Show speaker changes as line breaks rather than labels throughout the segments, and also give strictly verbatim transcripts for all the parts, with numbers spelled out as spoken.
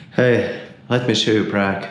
Hey, let me show you Prague.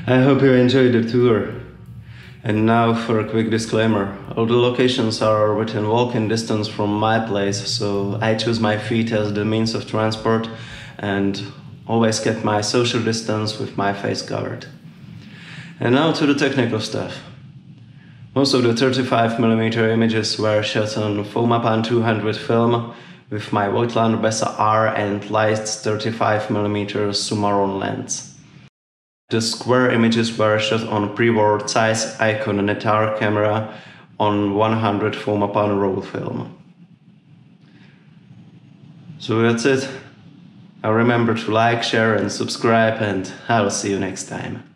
I hope you enjoyed the tour. And now for a quick disclaimer. All the locations are within walking distance from my place, so I choose my feet as the means of transport and always kept my social distance with my face covered. And now to the technical stuff. Most of the thirty-five millimeter images were shot on Fomapan two hundred film with my Voigtländer Bessa R and Leitz thirty-five millimeter Summaron lens. The square images were shot on pre-war Zeiss Ikon Nettar camera on one hundred Fomapan roll film. So that's it. Now remember to like, share and subscribe, and I'll see you next time.